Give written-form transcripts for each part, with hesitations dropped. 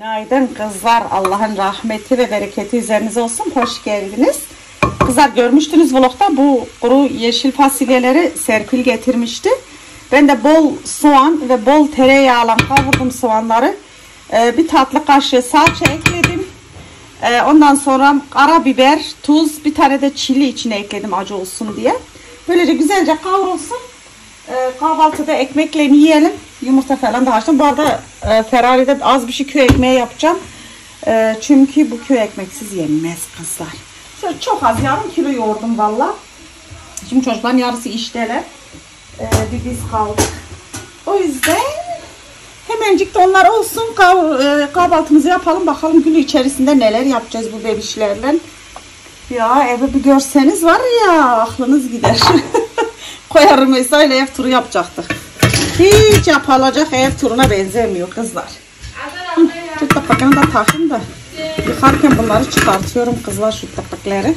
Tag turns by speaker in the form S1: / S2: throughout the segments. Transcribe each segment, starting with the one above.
S1: Günaydın kızlar. Allah'ın rahmeti ve bereketi üzerinize olsun. Hoş geldiniz. Kızlar görmüştünüz vlogda bu kuru yeşil fasulyeleri Serpil getirmişti. Ben de bol soğan ve bol tereyağıyla kavurdum soğanları. Bir tatlı kaşığı salça ekledim. Ondan sonra karabiber, tuz, bir tane de çili içine ekledim acı olsun diye. Böylece güzelce kavrulsun. Kahvaltıda ekmekle yiyelim. Yumurta falan da açtım. Bu arada Ferrari'de az bir şey köy ekmeği yapacağım. Çünkü bu köy ekmeksiz yenmez kızlar. Şöyle çok az, yarım kilo yoğurdum valla. Şimdi çocukların yarısı işteler. Bir biz kaldık. O yüzden hemencik de onlar olsun. Kahvaltımızı yapalım. Bakalım gün içerisinde neler yapacağız bu bebişlerle. Ya evi bir görseniz var ya aklınız gider. Koyarım öyle ev turu yapacaktık. Hiç yapılacak ev turuna benzemiyor kızlar. Şu tabakını da takayım da yıkarken bunları çıkartıyorum kızlar, şu tabakları.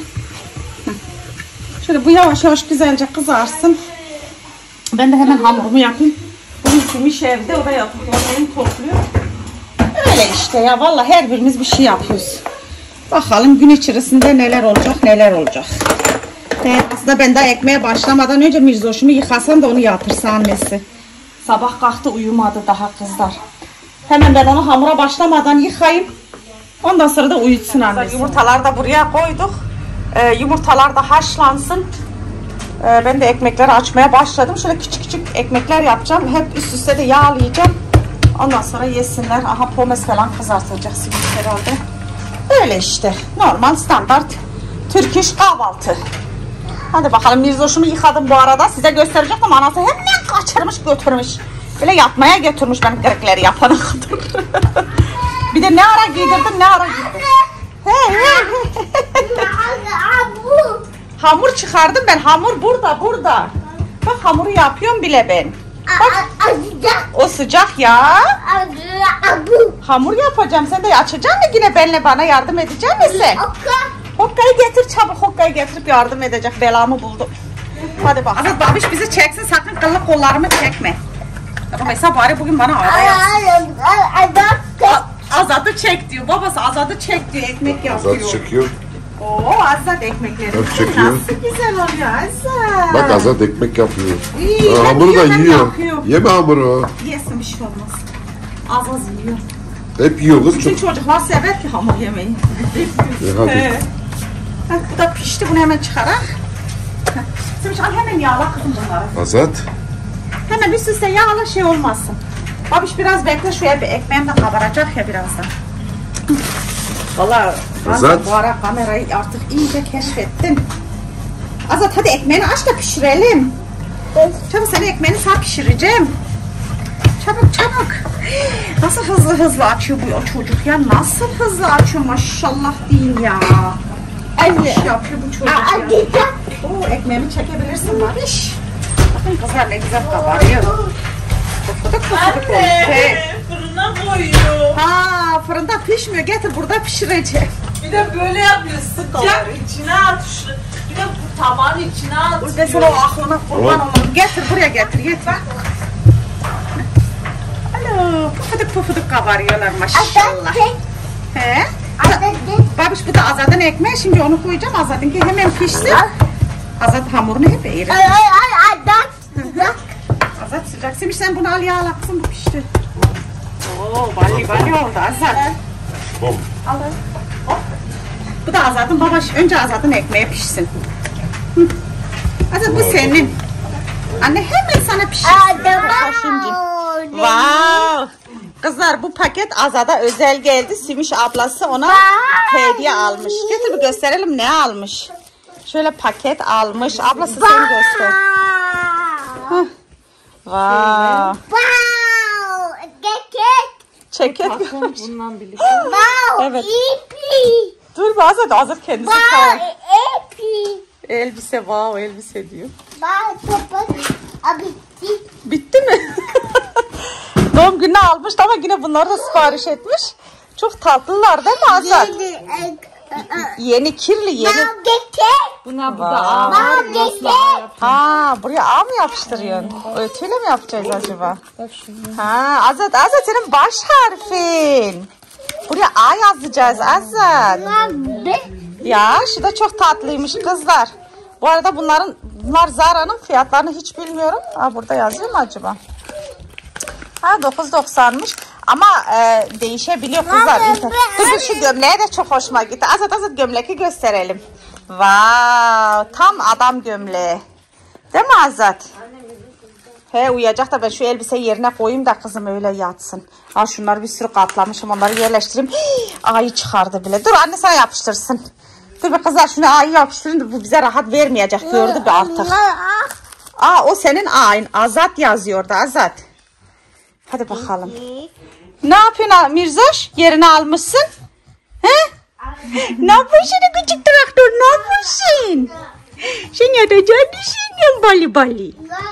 S1: Şöyle bu yavaş yavaş güzelce kızarsın. Ben de hemen hamurumu yapayım. Bugün Simiş evde, o da yapıklarını topluyor. Öyle işte ya, vallahi her birimiz bir şey yapıyoruz. Bakalım gün içerisinde neler olacak neler olacak. Aslında ben daha ekmeğe başlamadan önce Mirzoş'umu yıkasam da onu yatırsa annesi. Sabah kalktı, uyumadı daha kızlar. Hemen ben onu hamura başlamadan yıkayayım. Ondan sonra da uyutsun annesi. Yumurtaları da buraya koyduk. Yumurtalar da haşlansın. Ben de ekmekleri açmaya başladım. Şöyle küçük küçük ekmekler yapacağım. Hep üst üste de yağlayacağım. Ondan sonra yesinler. Aha pomes falan kızartacaksın herhalde. Öyle işte. Normal standart Türk iş kahvaltı. Hadi bakalım, Mirzoş'umu yıkadım bu arada. Size gösterecektim. Anası hemen kaçırmış götürmüş. Böyle yatmaya götürmüş ben kırıkları yapana kadar. Bir de ne ara giydirdin, ne ara giydirdin. Hamur çıkardım ben. Hamur burada. Bak hamuru yapıyorum bile ben. Bak, o sıcak ya. Hamur yapacağım. Sen de açacaksın mı yine benimle, bana yardım edecek misin? Hokkayı getir çabuk. Hokkayı getirip yardım edecek. Belamı buldum. Hadi bak. Azat babiş bizi çeksin. Sakın kıllı kollarımı çekme. Tamam Esa, bari bugün bana ağda yapsın. Azat'ı çek diyor. Babası Azat'ı çek diyor. Ekmek yapıyor.
S2: Azat çekiyor.
S1: Oo, Azat ekmekleri. Nasıl güzel oluyor Azat.
S2: Bak Azat ekmek yapıyor.
S1: Hamuru
S2: da yiyor. Yeme hamuru.
S1: Yesin, bir şey olmaz. Az yiyor.
S2: Hep yiyor kız.
S1: Bütün çocuklar sever ki hamur yemeyi.
S2: Hadi.
S1: Bu da pişti, bunu hemen çıkarak. Şimdi al hemen yağla kızım bunları.
S2: Azat.
S1: Hemen üst üste yağla, şey olmasın. Babiş biraz bekle, şu ekmeğim de kabaracak ya birazdan. Vallahi Azat, bu ara kamerayı artık iyice keşfettim. Azat hadi ekmeğini aç da pişirelim. Çabuk, seni ekmeğini sağ pişireceğim. Çabuk. Nasıl hızlı açıyor bu çocuk ya, nasıl hızlı açıyor maşallah değil ya. Ne iş yapıyor bu çocuk ya. Oo, ekmeğimi çekebilirsin babiş. Bakın kızlar ne güzel kabarıyor. Pufuduk
S3: Anne, fırına koyuyor.
S1: Ha, fırında pişmiyor, getir burada pişireceğim.
S3: Bir de böyle yapıyor, sıcak içine atıyor. Bir de bu tabağın içine atıyor.
S1: Ben sana o aklına kurban olurum. Getir buraya, getir. Alo, pufuduk kabarıyorlar maşallah. He? Babiş, bu da Azat'ın ekmeği, şimdi onu koyacağım. Azat'ınki hemen pişsin. Azat hamurunu hep eğrir. Azat sıcak. Simiş sen bunu al yağla kızım, bu pişti. Oo, bali oldu Azat. Al. Hop. Bu da Azat'ın babaş. Önce Azat'ın ekmeği pişsin. Azat bu senin. Anne hemen sana pişirsin. Wow. Kızlar, bu paket Azat'a özel geldi. Simiş ablası ona hediye almış. Getir bir gösterelim ne almış. Şöyle paket almış. Ablası seni göster. Wow. Ceket.
S3: Bundan birlikte.
S1: Evet. Dur Azat kendisi kal. Elbise, wow, elbise diyor. Bitti mi? Doğum gününe almış ama yine bunları da sipariş etmiş. Çok tatlılar değil mi Azat? Yeni kirli yeni.
S3: Buna burada ağ var.
S1: Ha, buraya ağ mı yapıştırıyorsun? Ötüyle mi yapacağız acaba? Ha, Azat senin baş harfin. buraya A yazacağız Azat. Ya şu da çok tatlıymış kızlar. Bu arada bunlar Zara'nın fiyatlarını hiç bilmiyorum. Aa, burada yazıyor mu acaba? Ha 9.90'mış. Ama değişebiliyor kızlar. Dur şu gömleğe de çok hoşuma gitti. Azat gömleği gösterelim. Wow, tam adam gömleği. Değil mi Azat? He uyuyacak da ben şu elbiseyi yerine koyayım da kızım öyle yatsın. Ha şunları bir sürü katlamışım, onları yerleştireyim. Ayı çıkardı bile. Dur anne sana yapıştırsın. Dur be kızlar şunu ayı yapıştırın. Bu bize rahat vermeyecek, gördü bir artık. Aa o senin ayın. Azat yazıyordu Azat. Hadi bakalım. Ne yapıyorsun Mirzoş? Yerini almışsın. He? Ne yapıyorsun küçük traktör? Ne yapıyorsun? Sen yatacaksın düşünüyorsun bali bali.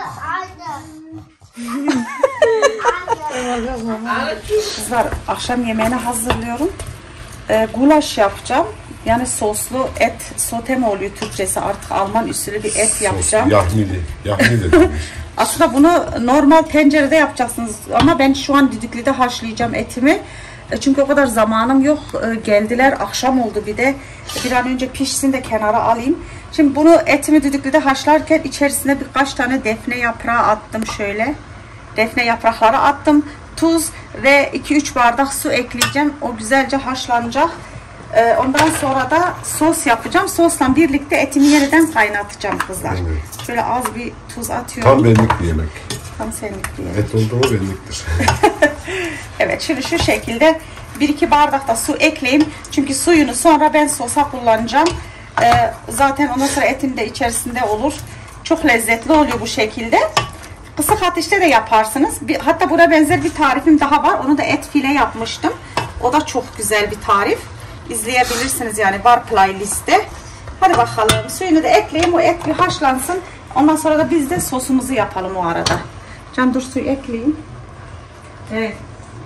S1: Kızlar akşam yemeğini hazırlıyorum. Gulaş yapacağım. Yani soslu et sote mi oluyor Türkçesi, artık Alman usulü bir et yapacağım.
S2: Yahni.
S1: Aslında bunu normal tencerede yapacaksınız ama ben şu an düdüklüde haşlayacağım etimi. Çünkü o kadar zamanım yok. Geldiler, akşam oldu bir de. Bir an önce pişsin de kenara alayım. Şimdi bunu etimi düdüklüde haşlarken içerisine birkaç tane defne yaprağı attım şöyle. Defne yaprakları attım. Tuz ve 2-3 bardak su ekleyeceğim. O güzelce haşlanacak. Ondan sonra da sos yapacağım. Sosla birlikte etimi yeniden kaynatacağım kızlar. Evet. Şöyle az bir tuz atıyorum.
S2: Tam benlik bir yemek.
S1: Tam senlik bir yemek.
S2: Et oldu mu benliktir.
S1: Evet şimdi şu şekilde 1-2 bardak da su ekleyeyim. Çünkü suyunu sonra ben sosa kullanacağım. Zaten ondan sonra etin de içerisinde olur. Çok lezzetli oluyor bu şekilde. Kısık ateşte de yaparsınız. Hatta buna benzer bir tarifim daha var. Onu da et file yapmıştım. O da çok güzel bir tarif. İzleyebilirsiniz yani, var playlistte. Hadi bakalım suyunu da ekleyeyim, o et bir haşlansın. Ondan sonra da biz de sosumuzu yapalım o arada. Can dur suyu ekleyeyim. Evet.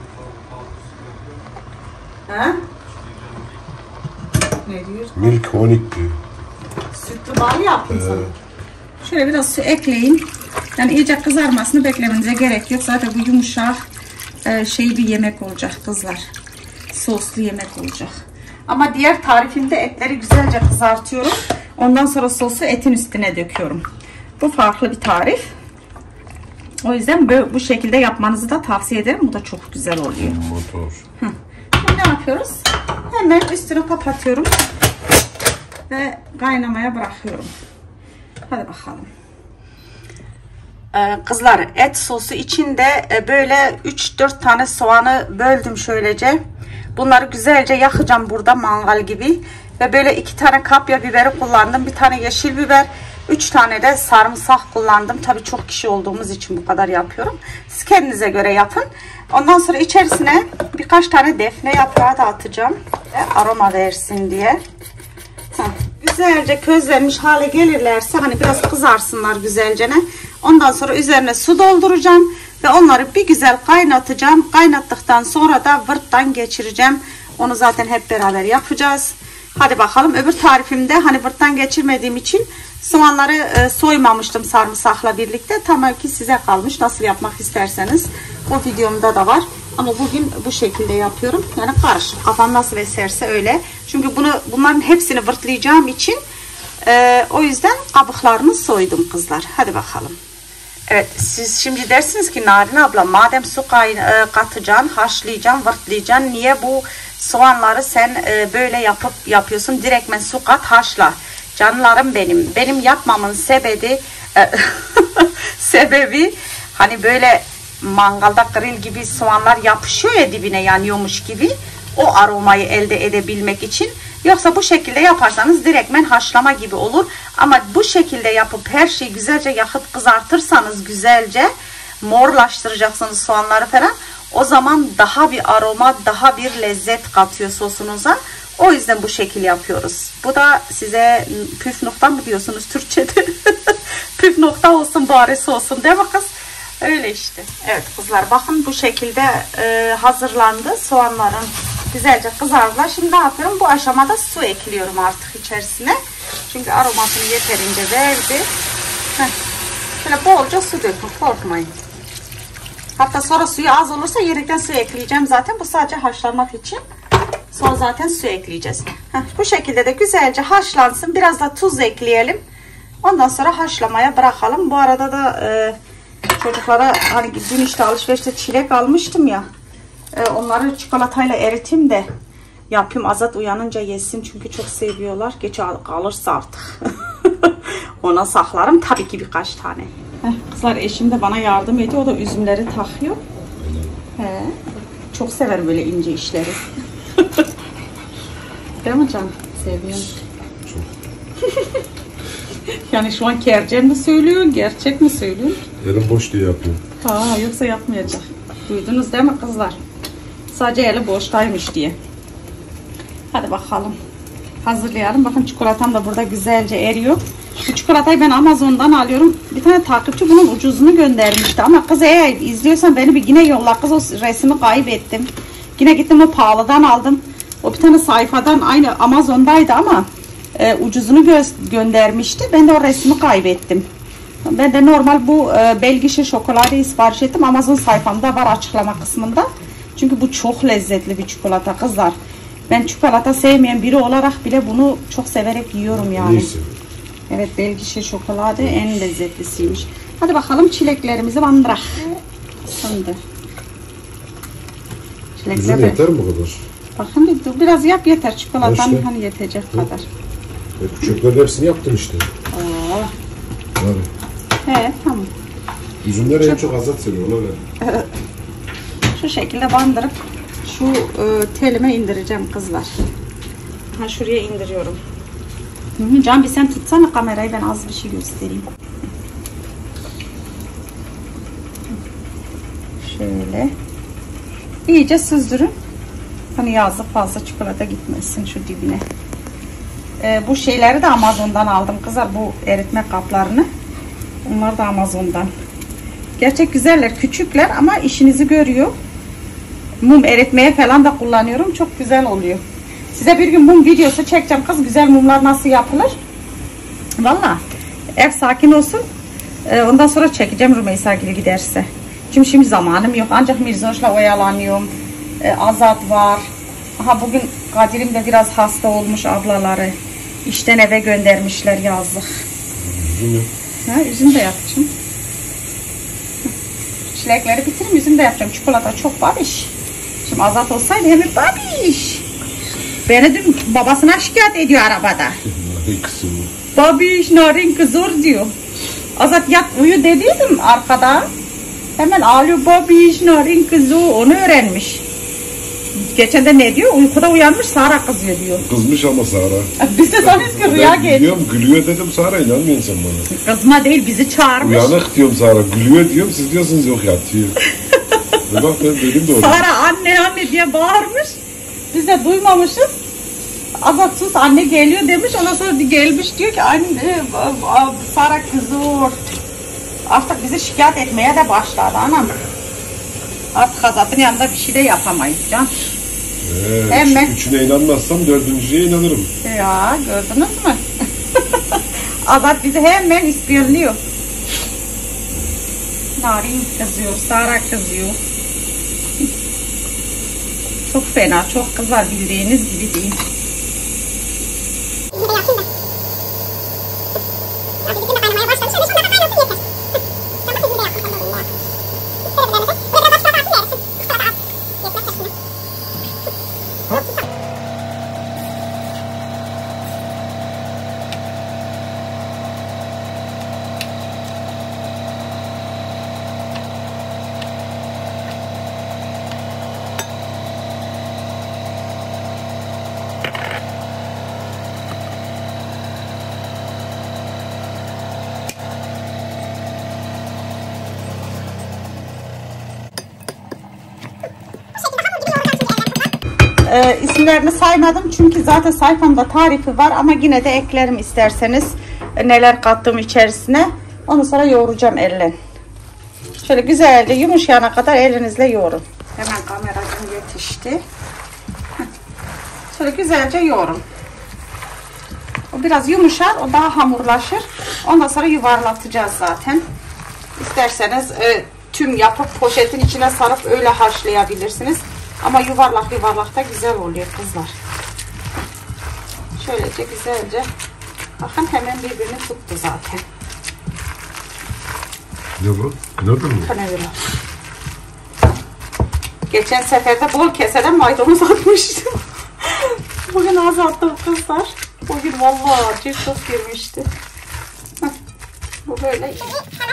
S1: Ha? Ne diyor?
S2: Milk honik diyor.
S1: Sütlü bal yaptın sana. Şöyle biraz su ekleyeyim. Yani iyice kızarmasını beklemenize gerek yok. Zaten bu yumuşak bir yemek olacak kızlar. Soslu yemek olacak. Ama diğer tarifimde etleri güzelce kızartıyorum. Ondan sonra sosu etin üstüne döküyorum. Bu farklı bir tarif. O yüzden bu şekilde yapmanızı da tavsiye ederim. Bu da çok güzel oluyor.
S2: Motor.
S1: Şimdi ne yapıyoruz? Hemen üstünü kapatıyorum. Ve kaynamaya bırakıyorum. Hadi bakalım. Kızlar et sosu içinde böyle 3-4 tane soğanı böldüm şöylece. Bunları güzelce yakacağım burada mangal gibi. Ve böyle 2 tane kapya biberi kullandım. 1 tane yeşil biber. 3 tane de sarımsak kullandım. Tabii çok kişi olduğumuz için bu kadar yapıyorum. Siz kendinize göre yapın. Ondan sonra içerisine birkaç tane defne yaprağı da atacağım. Aroma versin diye. Güzelce közlenmiş hale gelirlerse hani biraz kızarsınlar güzelce. Ondan sonra üzerine su dolduracağım. Ve onları bir güzel kaynatacağım. Kaynattıktan sonra da vırttan geçireceğim. Onu zaten hep beraber yapacağız. Hadi bakalım. Öbür tarifimde hani vırttan geçirmediğim için soğanları soymamıştım sarımsakla birlikte. Tamamen size kalmış. Nasıl yapmak isterseniz. O videomda da var. Ama bugün bu şekilde yapıyorum. Yani karışık. Kafam nasıl eserse öyle. Çünkü bunların hepsini vırtlayacağım için o yüzden kabuklarını soydum kızlar. Hadi bakalım. Evet, siz şimdi dersiniz ki Narin abla madem su katacaksın, haşlayacaksın, vırtlayacaksın, niye bu soğanları sen böyle yapıyorsun, direktmen su kat haşla. Canlarım benim yapmamın sebebi hani böyle mangalda grill gibi soğanlar yapışıyor ya dibine, yanıyormuş gibi, o aromayı elde edebilmek için. Yoksa bu şekilde yaparsanız direktmen haşlama gibi olur. Ama bu şekilde yapıp her şeyi güzelce yakıp kızartırsanız, güzelce morlaştıracaksınız soğanları falan. O zaman daha bir aroma, daha bir lezzet katıyor sosunuza. O yüzden bu şekil yapıyoruz. Bu da size püf nokta mı diyorsunuz Türkçe'de? Püf nokta olsun, baresi olsun değil mi kız? Öyle işte. Evet kızlar, bakın bu şekilde hazırlandı. Soğanların güzelce kızardılar. Şimdi ne yapıyorum? Bu aşamada su ekliyorum artık içerisine. Çünkü aromasını yeterince verdi. Şöyle bolca su dökün, korkmayın. Hatta sonra suyu az olursa yedikten su ekleyeceğim zaten. Bu sadece haşlamak için. Sonra zaten su ekleyeceğiz. Bu şekilde de güzelce haşlansın. Biraz da tuz ekleyelim. Ondan sonra haşlamaya bırakalım. Bu arada da çocuklara hani dün işte alışverişte çilek almıştım ya. Onları çikolatayla eriteyim de yapayım. Azat uyanınca yesin çünkü çok seviyorlar. Geç kalırsa artık. Ona saklarım tabii ki birkaç tane. Kızlar eşim de bana yardım ediyor. O da üzümleri takıyor. He. Çok sever böyle ince işleri. Değil mi canım? Seviyorum. Çok. Yani şu an kercen mi söylüyorsun? Gerçek mi söylüyorsun?
S2: Elim boş diye yapıyorum.
S1: Yoksa yapmayacak. Duydunuz değil mi kızlar? Sadece eli boştaymış diye. Hadi bakalım. Hazırlayalım. Bakın çikolatam da burada güzelce eriyor. Bu çikolatayı ben Amazon'dan alıyorum. Bir tane takipçi bunun ucuzunu göndermişti. Ama kız eğer izliyorsan beni bir yine yolla. Kız o resmi kaybettim. Yine gittim o pahalıdan aldım. O bir tane sayfadan aynı Amazon'daydı ama ucuzunu göndermişti. Ben de o resmi kaybettim. Ben de normal bu Belgische şokoladayı sipariş ettim. Amazon sayfamda var açıklama kısmında. Çünkü bu çok lezzetli bir çikolata kızlar. Ben çikolata sevmeyen biri olarak bile bunu çok severek yiyorum yani.
S2: Neyse.
S1: Evet, Belgische şokolade en lezzetlisiymiş. Hadi bakalım çileklerimizi bandırak. Şimdi.
S2: Üzüm yeter mi bu kadar?
S1: Bakın bir dur, biraz yap yeter. Çikolatan
S2: İşte.
S1: hani yetecek kadar.
S2: Küçüklerin hepsini yaptım işte.
S1: Evet, tamam.
S2: Üzümleri en çok Azat seviyor ona göre.
S1: Şu şekilde bandırıp şu telime indireceğim kızlar. Şuraya indiriyorum. Can bir sen tutsana kamerayı, ben az bir şey göstereyim. Şöyle. İyice süzdürün. Hani yazık fazla çikolata gitmesin şu dibine. Bu şeyleri de Amazon'dan aldım kızlar. Bu eritme kaplarını. Bunlar da Amazon'dan. Gerçek güzeller. Küçükler ama işinizi görüyor. Mum eritmeye falan da kullanıyorum. Çok güzel oluyor. Size bir gün mum videosu çekeceğim. Kız güzel mumlar nasıl yapılır. Valla. Ev sakin olsun. Ondan sonra çekeceğim Rümeysa gibi giderse. Çünkü şimdi zamanım yok. Ancak Mirzoş'la oyalanıyorum. Azat var. Bugün Kadir'im de biraz hasta olmuş ablaları. İşten eve göndermişler yazlık. Üzüm de yapacağım. Çilekleri bitireyim, üzüm de yapacağım. Çikolata çok babiş. Şimdi Azat olsaydı hemen babiş. Beni dün babasına şikayet ediyor arabada. Babiş narin kızır diyor. Azat yat uyu dediydim arkada. Hemen ağlıyor, babiş narin kızı, onu öğrenmiş. Geçen de ne diyor? Uykuda uyanmış, Sara kızıyor diyor.
S2: Kızmış ama Sara.
S1: Biz de sanıyoruz ki rüya geçti.
S2: Biliyorum, gülüyor dedim Sara, inanmıyorsun sen bana.
S1: Kızma değil, bizi çağırmış.
S2: Uyanık diyorum Sara, gülüyor diyorum, siz diyorsunuz yok yatıyor. Bak ben dedim doğru.
S1: Sara anne anne diye bağırmış. Biz de duymamışız. Azat sus, anne geliyor demiş. Ondan sonra gelmiş diyor ki anne Sara kızıyor. Artık bizi şikayet etmeye de başladı anam. Artık Azat'ın yanında bir şey de yapamayız can. Hemen.
S2: Üçüne inanmazsam dördüncüye inanırım.
S1: Ya gördünüz mü? Azat bizi hemen ispiyonluyor. Narin kızıyor, Sara kızıyor. Çok fena, çok kızar bildiğiniz gibi değil. İsimlerini saymadım çünkü zaten sayfamda tarifi var ama yine de eklerim isterseniz neler kattım içerisine. Ondan sonra yoğuracağım elle. Şöyle güzelce yumuşayana kadar elinizle yoğurun. Hemen kameracım yetişti. Şöyle güzelce yoğurun. O biraz yumuşar, o daha hamurlaşır. Ondan sonra yuvarlatacağız zaten. İsterseniz tüm yapıp poşetin içine sarıp öyle haşlayabilirsiniz. Ama yuvarlak yuvarlak da güzel oluyor kızlar. Şöylece güzelce. Bakın hemen birbirini tuttu zaten.
S2: Ne bu? Knödel mi?
S1: Knödel. Geçen seferde bol keseden maydanoz atmıştım. Bugün az attım kızlar. Bugün vallahi çok girmişti. Bu böyle iyi.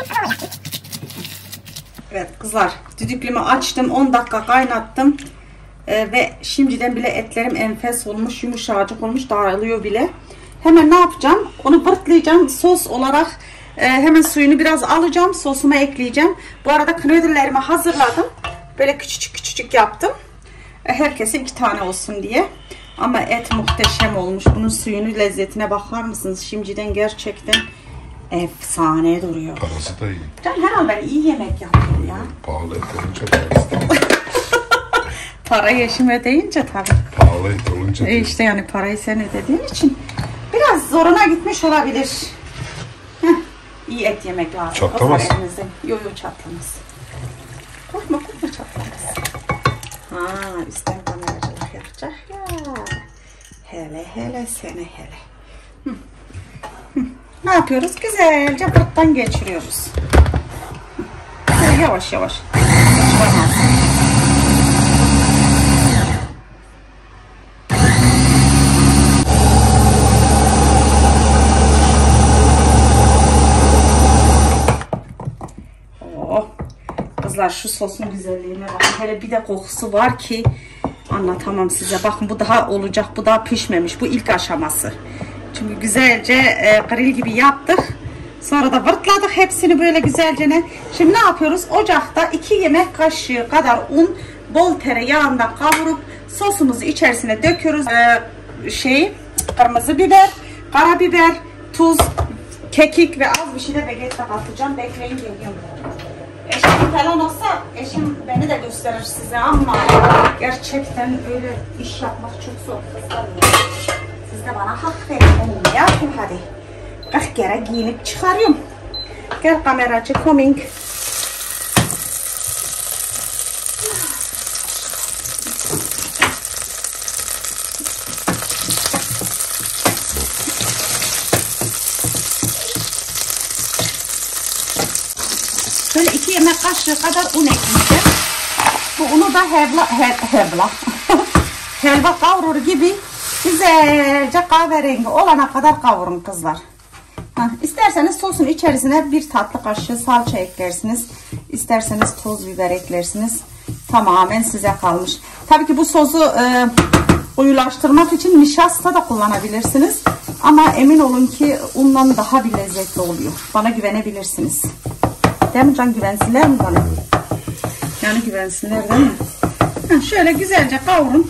S1: Evet kızlar, düdüklümü açtım, 10 dakika kaynattım ve şimdiden bile etlerim enfes olmuş, yumuşacık olmuş, dağılıyor bile. Hemen ne yapacağım? Onu bırtlayacağım sos olarak. Hemen suyunu biraz alacağım, sosuma ekleyeceğim. Bu arada knödellerimi hazırladım. Böyle küçücük küçücük yaptım. Herkese 2 tane olsun diye. Ama et muhteşem olmuş. Bunun suyunu, lezzetine bakar mısınız? Şimdiden gerçekten efsane duruyor.
S2: Parası da iyi.
S1: Can herhalde ben iyi yemek yapıyorum ya.
S2: Pahalı et olunca parası da iyi.
S1: Para yaşım ödeyince tabii.
S2: Pahalı et olunca
S1: İşte yani parayı sen ödediğin için biraz zoruna gitmiş olabilir. Heh, iyi et yemek lazım.
S2: Çatlamaz.
S1: Yok çatlamaz. Korkma çatlamaz. Ha, üstten kameracılık yapacak ya. Hele sene hele. Ne yapıyoruz? Güzelce fırından geçiriyoruz. Böyle yavaş yavaş. Kızlar şu sosun güzelliğine bakın. Hele bir de kokusu var ki anlatamam size. Bakın bu daha olacak. Bu daha pişmemiş. Bu ilk aşaması. Çünkü güzelce grill gibi yaptık. Sonra da vırtladık hepsini böyle güzelce. Şimdi ne yapıyoruz? Ocakta 2 yemek kaşığı kadar un, bol tereyağında kavurup sosumuzu içerisine döküyoruz. Kırmızı biber, karabiber, tuz, kekik ve az bir şey de vegetal atacağım. Bekleyin geliyorum. Eşim falan olsa eşim beni de gösterir size ama gerçekten öyle iş yapmak çok zor kızlar. Siz de bana hak verin. Onu yapın hadi. 40 kere giyinip çıkarıyorum. Gel kameracı coming. Böyle 2 yemek kaşığı kadar un ekleyeceğim. Bu unu da helva kavurur gibi güzelce kahverengi olana kadar kavurun kızlar. İsterseniz sosun içerisine 1 tatlı kaşığı salça eklersiniz. İsterseniz toz biber eklersiniz. Tamamen size kalmış. Tabii ki bu sosu koyulaştırmak için nişasta da kullanabilirsiniz. Ama emin olun ki undan daha bir lezzetli oluyor. Bana güvenebilirsiniz. Değil mi Can? Güvensinler mi bana? Yani güvensinler değil mi? Şöyle güzelce kavurun.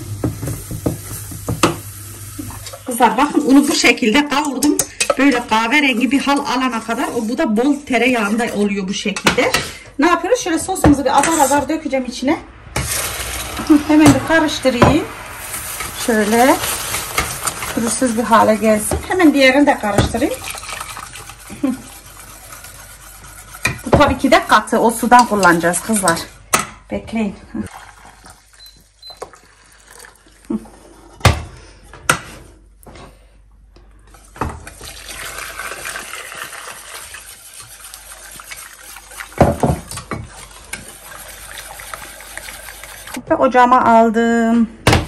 S1: Kızlar bakın unu bu şekilde kavurdum. Böyle kahverengi bir hal alana kadar. Bu da bol tereyağında oluyor bu şekilde. Ne yapıyoruz? Şöyle sosumuzu bir azar azar dökeceğim içine. Hemen bir karıştırayım. Şöyle pürüzsüz bir hale gelsin. Hemen diğerini de karıştırayım. Bu tabii ki de katı. O sudan kullanacağız kızlar. Bekleyin. Ve ocağıma aldım.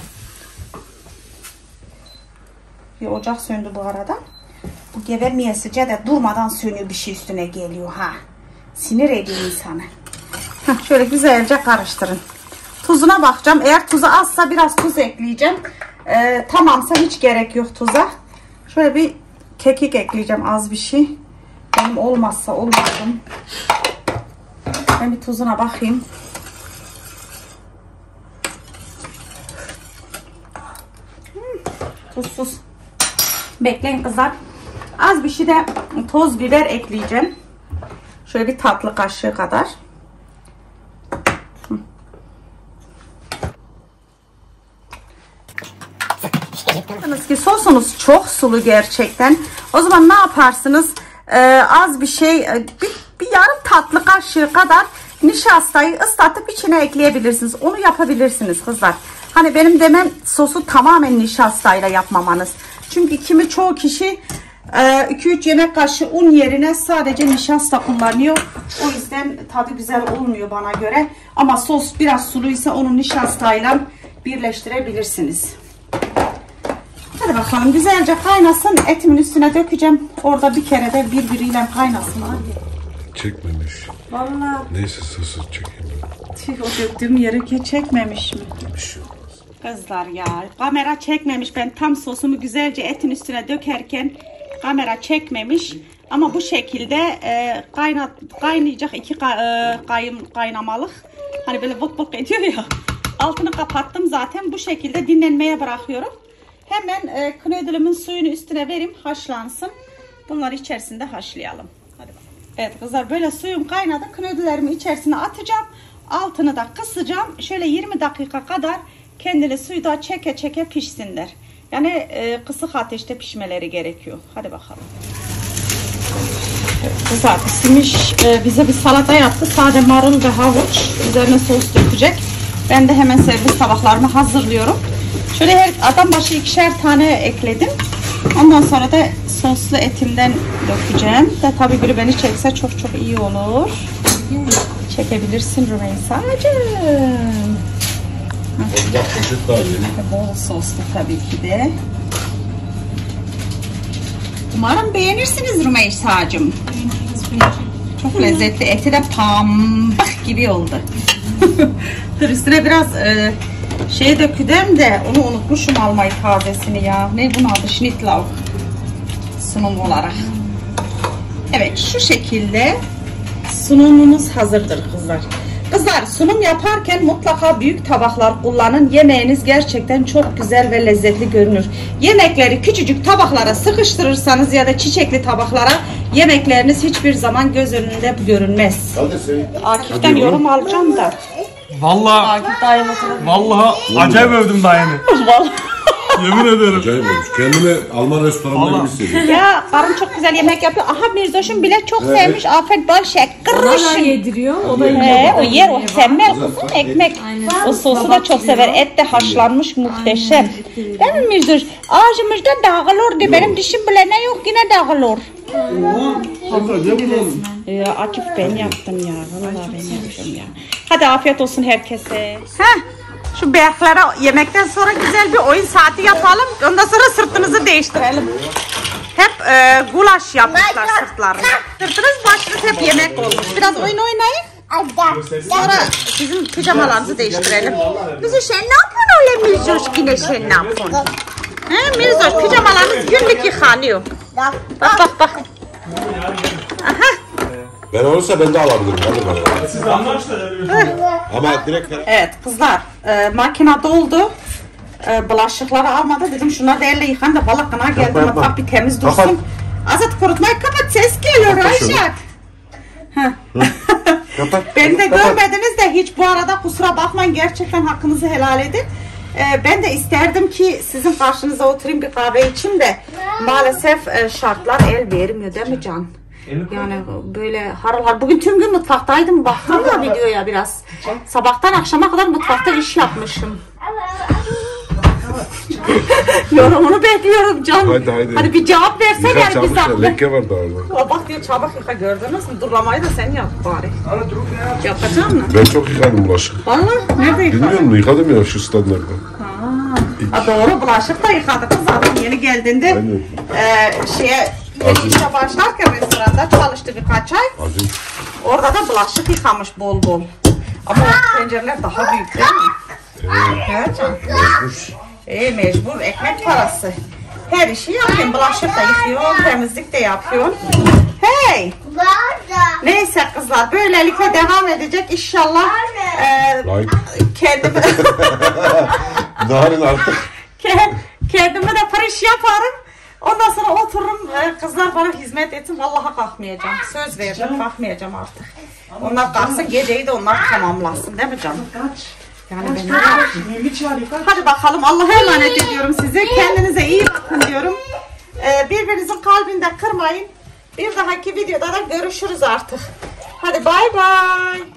S1: Bir ocak söndü bu arada. Bu gevermeyesice de durmadan sönüyor, bir şey üstüne geliyor ha. Sinir ediyor insanı. Şöyle güzelce karıştırın. Tuzuna bakacağım. Eğer tuzu azsa biraz tuz ekleyeceğim. Tamamsa hiç gerek yok tuza. Şöyle bir kekik ekleyeceğim, az bir şey. Benim olmazsa olmasın. Ben bir tuzuna bakayım. Tuzsuz. Bekleyin kızlar. Az bir şey de toz biber ekleyeceğim. Şöyle bir tatlı kaşığı kadar. Bakınız ki sosunuz çok sulu gerçekten. O zaman ne yaparsınız? Az bir şey, bir yarım tatlı kaşığı kadar nişastayı ıslatıp içine ekleyebilirsiniz. Onu yapabilirsiniz kızlar. Hani benim demem sosu tamamen nişastayla yapmamanız. Çünkü çoğu kişi 2-3 yemek kaşığı un yerine sadece nişasta kullanıyor. O yüzden tadı güzel olmuyor bana göre. Ama sos biraz suluysa onu nişastayla birleştirebilirsiniz. Hadi bakalım güzelce kaynasın. Etimin üstüne dökeceğim. Orada bir kere de birbiriyle kaynasın.
S2: Çekmemiş.
S1: Vallahi.
S2: Neyse sosu çekeyim ben.
S1: O döktüğüm yeri çekmemiş mi?
S2: Bir şey olmaz.
S1: Kızlar ya kamera çekmemiş. Ben tam sosumu güzelce etin üstüne dökerken kamera çekmemiş. Ama bu şekilde kaynayacak 2 kaynamalık. Hani böyle vık vık ediyor ya. Altını kapattım zaten. Bu şekilde dinlenmeye bırakıyorum. Hemen knödelimin suyunu üstüne vereyim. Haşlansın. Bunları içerisinde haşlayalım. Hadi bakalım. Evet kızlar böyle suyum kaynadı. Knödellerimi içerisine atacağım. Altını da kısacağım. Şöyle 20 dakika kadar kendini suyda çeke çeke pişsinler. Yani kısık ateşte pişmeleri gerekiyor. Hadi bakalım. Evet, kızlar pişmiş. Bize bir salata yaptı. Sade marul ve havuç. Üzerine sos dökecek. Ben de hemen servis tabaklarımı hazırlıyorum. Şöyle her adam başı 2'şer tane ekledim. Ondan sonra da soslu etimden dökeceğim. De tabii biri beni çekse çok iyi olur. Çekebilirsin Rümeysa'cığım. Bol soslu tabii ki de. Umarım beğenirsiniz Rümeysa'cığım. Çok lezzetli. Eti de pambık gibi oldu. Dur üstüne biraz şey döküdüm de onu unutmuşum almayı tazesini ya. Ne bunun adı? Schnittlauch. Sunum olarak. Evet şu şekilde sunumumuz hazırdır kızlar. Kızlar sunum yaparken mutlaka büyük tabaklar kullanın. Yemeğiniz gerçekten çok güzel ve lezzetli görünür. Yemekleri küçücük tabaklara sıkıştırırsanız ya da çiçekli tabaklara yemekleriniz hiçbir zaman göz önünde görünmez. Akif'ten yorum alacağım da.
S4: Vallahi acayip övdüm dayını. Yemin ederim.
S2: Acayip olmuş. Kendimi Alman restoranında gibi hissediyorum.
S1: Ya karım çok güzel yemek yapıyor. Aha Mirzoş'um bile çok sevmiş. Afiyet bol şeker.
S5: Ona yediriyor. O da yiyor.
S1: O yer o sevmez kızım ekmek. O sosu da çok sever. Et de haşlanmış muhteşem. Değil mi Mirzoş? Ağzımızda dağılır. Benim dişim bile ne yok yine dağılır. Ya Akif ben yaptım ya. Vallahi ben yaptım ya. Hadi afiyet olsun herkese. Şu beyazlara yemekten sonra güzel bir oyun saati yapalım. Ondan sonra sırtınızı değiştirelim. Hep gulaş yapmışlar sırtlarını. Sırtınız başınız hep yemek olmuş. Biraz oyun oynayın. Sonra sizin pijamalarınızı değiştirelim. Mirzoş sen ne yapıyorsun öyle Mirzoş yine sen ne yapıyorsun? He Mirzoş pijamalarınız günlük yıkanıyor. Bak. Aha.
S2: Ben olursa ben de alabilirim.
S4: Siz anlaştılar.
S2: Ama direkt...
S1: Evet kızlar makine doldu. Bulaşıkları almadı. Dedim şunları da elle yıkan da balakına geldi. Mutfak bir temiz dursun.
S2: Kapat.
S1: Azat kurutmayı kapat. Ses geliyor Ayşat. Beni de görmediniz de hiç bu arada kusura bakmayın. Gerçekten hakkınızı helal edin. Ben de isterdim ki sizin karşınıza oturayım bir kahve içeyim de maalesef şartlar el vermiyor değil mi Can? Yani böyle harıl harıl. Bugün tüm gün mutfaktaydım. Baktım da videoya biraz. Sabahtan akşama kadar mutfakta iş yapmışım. Yorumunu bekliyorum Can. Hadi bir cevap versene yani bir zahmet.
S2: Leke var daha.
S1: Bak diyor çabuk yıka gördünüz mü? Durlamayı da sen yap bari. Yapacak mısın?
S2: Ben çok yıkadım bulaşık.
S1: Vallahi nerede yıkadın?
S2: Bilmiyor musun? Yıkadım ya şu standlarda.
S1: Doğru bulaşık da yıkadık zaten yeni geldiğinde yeni işe başlarken restoranda çalıştı birkaç ay.
S2: Azim.
S1: Orada da bulaşık yıkamış bol bol. Ama tencereler daha büyük değil mi? Evet.
S2: Mecbur.
S1: Mecbur ekmek parası. Her işi yapıyorsun. Bulaşık da yıkıyorsun, temizlik de yapıyorsun. Hey! Neyse kızlar böylelikle devam edecek inşallah. Kendimi
S2: Narin artık.
S1: kendime de pariş yaparım. Ondan sonra otururum kızlar bana hizmet etsin. Vallahi kalkmayacağım. Söz verdim kalkmayacağım artık. Onlar kalksın geceyi de onlar tamamlasın değil mi canım? Yani ben hadi bakalım Allah'a emanet ediyorum size. Kendinize iyi bakın diyorum. Birbirinizin kalbinde kırmayın. Bir dahaki videoda da görüşürüz artık. Hadi bay bay.